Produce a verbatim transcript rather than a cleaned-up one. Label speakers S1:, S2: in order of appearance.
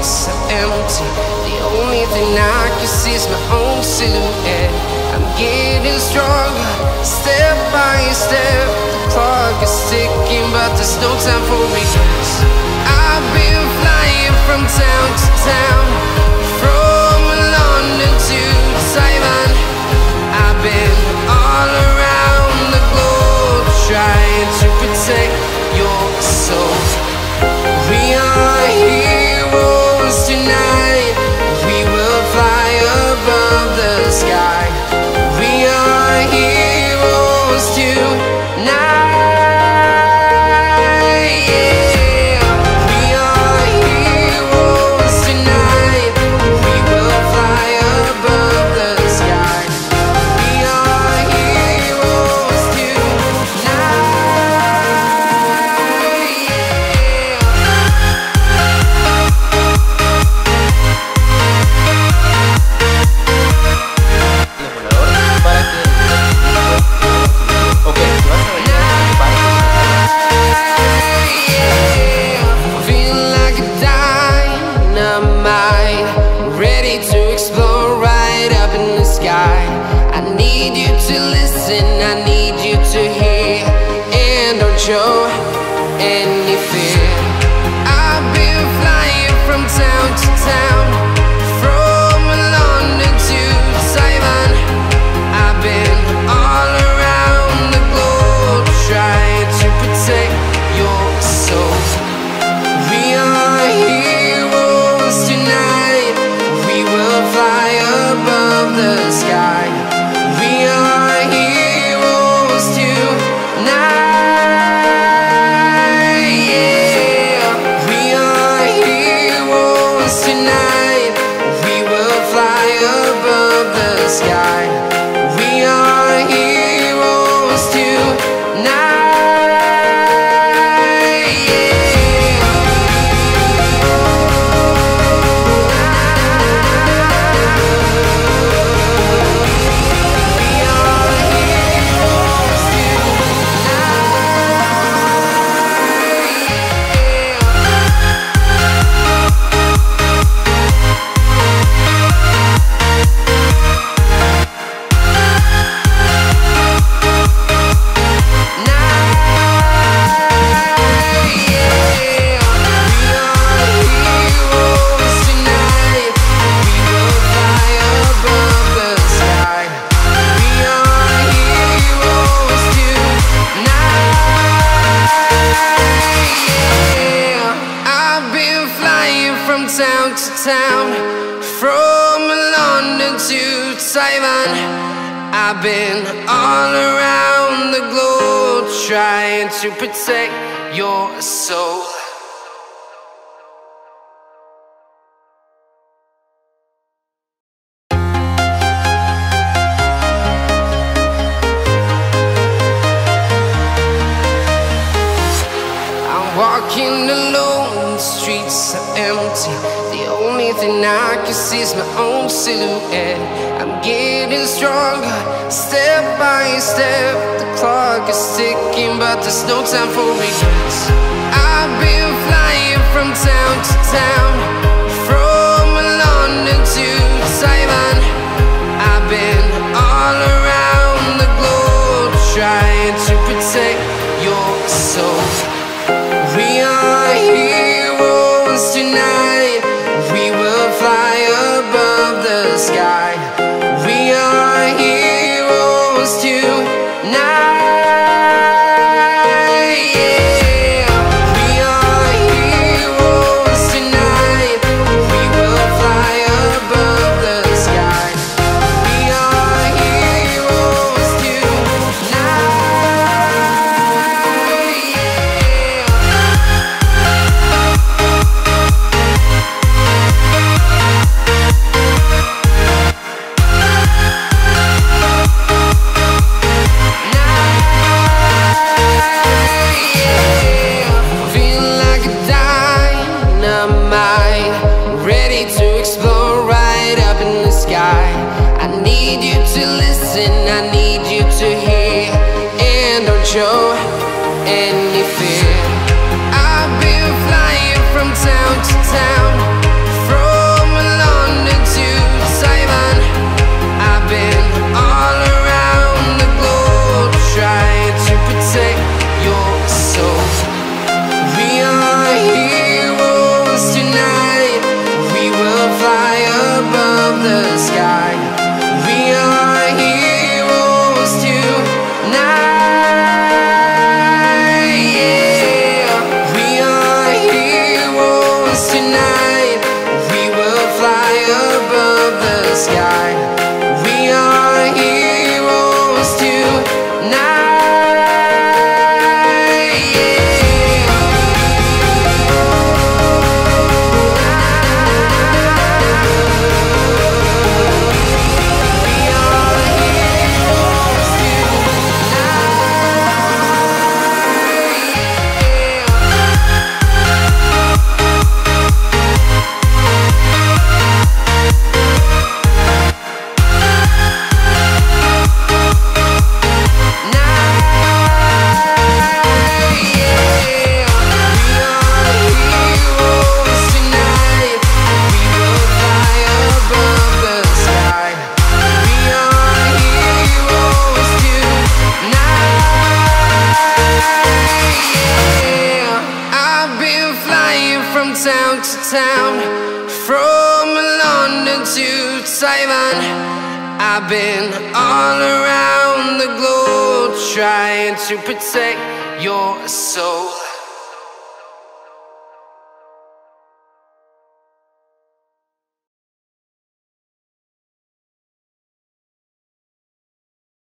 S1: streets are empty. The only thing I can see is my own silhouette. I'm getting stronger, step by step. The clock is ticking, but there's no time for regrets. I've been flying from town to town, from London to Taiwan. I've been all around the globe, trying to protect your soul. We are heroes tonight. We will fly above the sky. We are heroes tonight. Yeah. We are heroes tonight. We will fly above the sky. We are heroes tonight. Show any fear. I've been flying from town to town, from London to Taiwan. I've been all around the globe, trying to protect your soul. We are heroes tonight. We will fly above the sky. We are heroes tonight. Sky. We are heroes tonight. Yeah. We are heroes town to town, from London to Taiwan. I've been all around the globe, trying to protect your soul. I'm walking alone, the streets are empty. The only thing I can see is my own silhouette. I'm getting stronger, step by step. The clock is ticking, but there's no time for regrets. I've been flying from town to town, from London to Taiwan. I've been all around the globe, trying to protect your soul. We are heroes tonight. We will fly above the sky. We are heroes tonight. Yeah. We are heroes tonight. We will fly above the sky. We are heroes tonight. Show any fear. I've been flying from town to town, town, from London to Taiwan. I've been all around the globe trying to protect your soul.